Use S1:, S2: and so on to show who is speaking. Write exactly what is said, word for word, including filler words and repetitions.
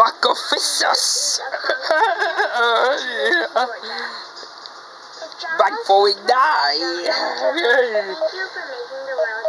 S1: Fuck officers! uh, yeah. Back before we die!
S2: Thank you for making the world